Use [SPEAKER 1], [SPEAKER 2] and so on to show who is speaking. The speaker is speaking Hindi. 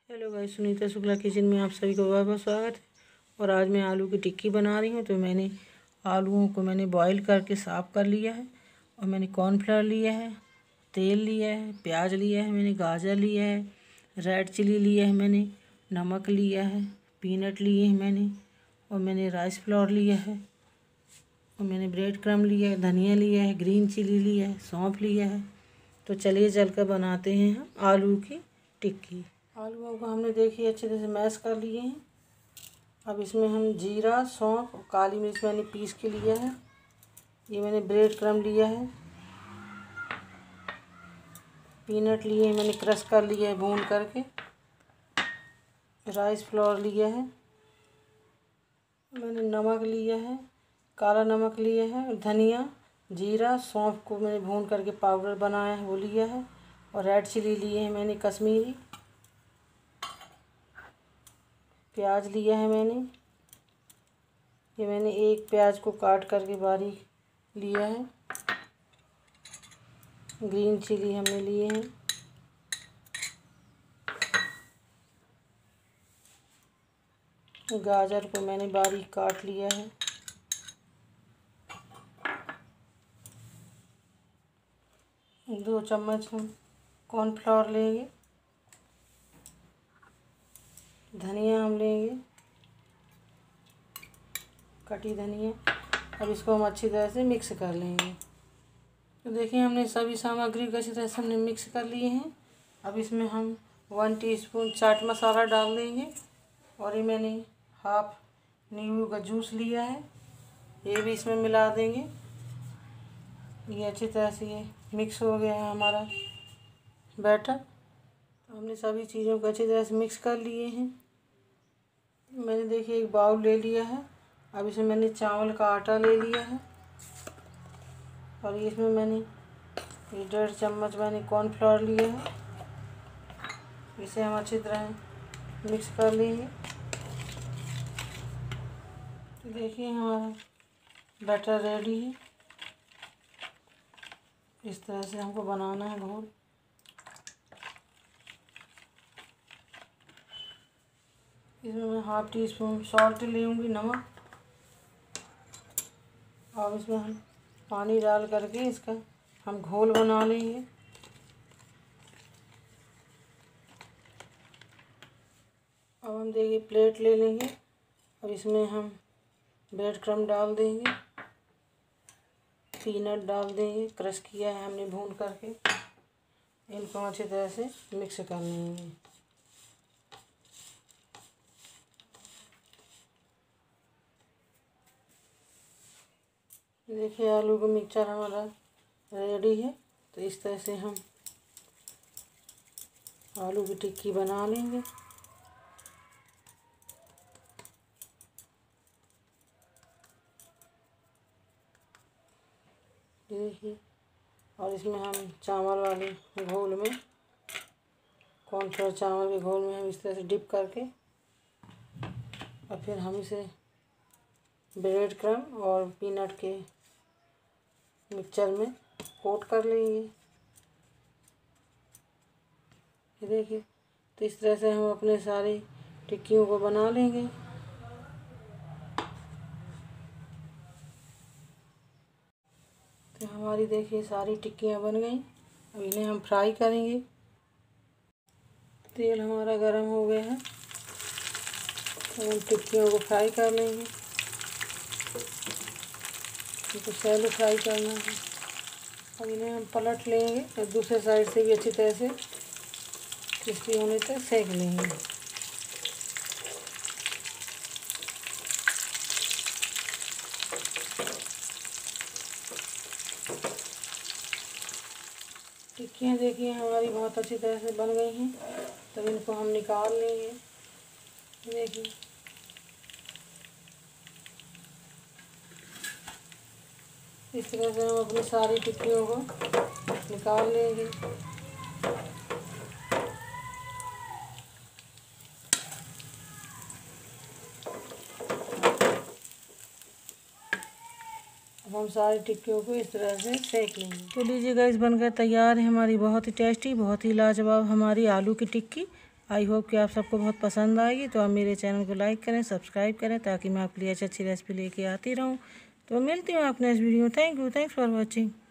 [SPEAKER 1] Hello guys, Sunita Shukla kitchen में आप सभी को बहुत बहुत स्वागत है। और आज मैं आलू की टिक्की बना रही हूँ। तो मैंने आलूओं को बॉईल करके साफ़ कर लिया है। और मैंने कॉर्नफ्लावर लिया है, तेल लिया है, प्याज लिया है, मैंने गाजर लिया है, रेड चिली लिया है, मैंने नमक लिया है, पीनट लिए हैं मैंने, और मैंने राइस फ्लोर लिया है, और मैंने ब्रेड क्रम्ब लिया है, धनिया लिया है, ग्रीन चिली लिया है, सौंफ लिया है। तो चलिए चलकर बनाते हैं हम आलू की टिक्की। आलूओं को हमने देखिए अच्छे तरह से मैश कर लिए हैं। अब इसमें हम जीरा, सौंफ और काली मिर्च मैंने पीस के लिया है। ये मैंने ब्रेड क्रम्ब लिया है, पीनट लिए हैं मैंने क्रश कर लिया है भून करके, राइस फ्लोर लिया है, मैंने नमक लिया है, काला नमक लिया है, और धनिया, जीरा, सौंफ को मैंने भून करके पाउडर बनाया है वो लिया है, और रेड चिली लिए हैं मैंने कश्मीरी, प्याज लिया है मैंने। ये मैंने एक प्याज को काट करके बारीक लिया है। ग्रीन चिली हमने लिए हैं। गाजर को मैंने बारीक काट लिया है। दो चम्मच हम कॉर्नफ्लावर लेंगे। धनिया हम लेंगे, कटी धनिया। अब इसको हम अच्छी तरह से मिक्स कर लेंगे। तो देखिए हमने सभी सामग्री को अच्छी तरह से हमने मिक्स कर लिए हैं। अब इसमें हम 1 टीस्पून चाट मसाला डाल देंगे, और ये मैंने हाफ नींबू का जूस लिया है, ये भी इसमें मिला देंगे। ये अच्छी तरह से ये मिक्स हो गया है हमारा बैटर। तो हमने सभी चीज़ों को अच्छी तरह से मिक्स कर लिए हैं। मैंने देखिए एक बाउल ले लिया है। अब इसमें मैंने चावल का आटा ले लिया है, और इसमें मैंने 1.5 चम्मच मैंने कॉर्नफ्लावर लिया है। इसे हम अच्छी तरह मिक्स कर लेंगे। तो देखिए हमारा बैटर रेडी है। इस तरह से हमको बनाना है घोल। इसमें मैं हाफ टी स्पून सॉल्ट लूँगी, नमक। और इसमें हम पानी डाल करके इसका हम घोल बना लेंगे। अब हम देखिए प्लेट ले लेंगे, और इसमें हम ब्रेड क्रम्ब डाल देंगे, पीनट डाल देंगे, क्रश किया है हमने भून करके। इनको अच्छी तरह से मिक्स कर लेंगे। देखिए आलू का मिक्सचर हमारा रेडी है। तो इस तरह से हम आलू की टिक्की बना लेंगे। देखिए, और इसमें हम चावल वाले घोल में, कॉर्नफ्लोर चावल के घोल में हम इस तरह से डिप करके, और फिर हम इसे ब्रेड क्रम्ब और पीनट के मिक्सचर में कोट कर लेंगे। ये देखिए, तो इस तरह से हम अपने सारी टिक्कियों को बना लेंगे। तो हमारी देखिए सारी टिक्कियाँ बन गई। अब इन्हें हम फ्राई करेंगे। तेल हमारा गरम हो गया है, तो हम टिक्कियों को फ्राई कर लेंगे। इनको शैलो फ्राई करना है। अब इन्हें हम पलट लेंगे, और दूसरे साइड से भी अच्छी तरह से क्रिस्पी होने तक सेक लेंगे। टिक्कियाँ देखिए हमारी बहुत अच्छी तरह से बन गई हैं। तब इनको हम निकाल लेंगे। देखिए, इस तरह से हम अपनी सारी टिक्कियों को निकाल लेंगे। अब हम सारी टिक्कियों को इस तरह से सेक लेंगे। तो लीजिए गाइस, बनकर तैयार है हमारी बहुत ही टेस्टी, बहुत ही लाजवाब हमारी आलू की टिक्की। आई होप कि आप सबको बहुत पसंद आएगी। तो आप मेरे चैनल को लाइक करें, सब्सक्राइब करें, ताकि मैं आपके लिए अच्छी अच्छी रेसिपी लेके आती रहूँ। तो मिलती हूँ आपने इस वीडियो में। Thank you, thanks for watching.